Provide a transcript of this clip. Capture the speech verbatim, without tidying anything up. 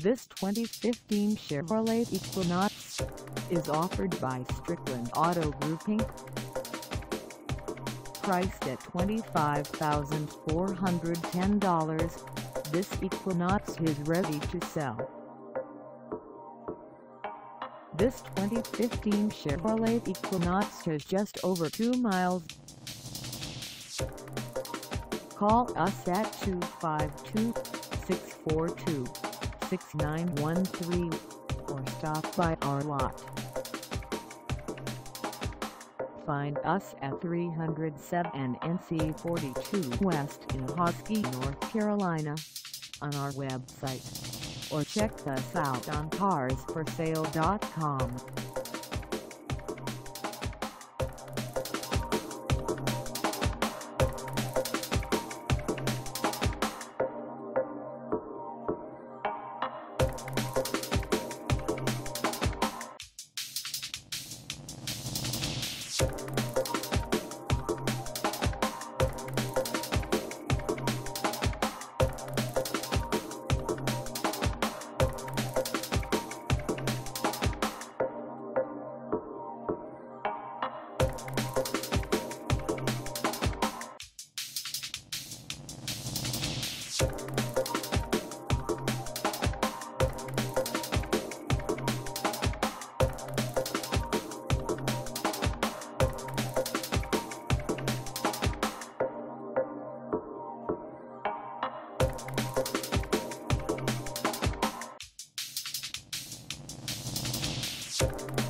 This twenty fifteen Chevrolet Equinox is offered by Strickland Auto Group Incorporated. Priced at twenty-five thousand four hundred ten dollars, this Equinox is ready to sell. This twenty fifteen Chevrolet Equinox has just over two miles. Call us at two five two, six four two, six nine one three or stop by our lot. Find us at three oh seven N C forty-two West Ahoskie, North Carolina on our website, or check us out on cars for sale dot com. You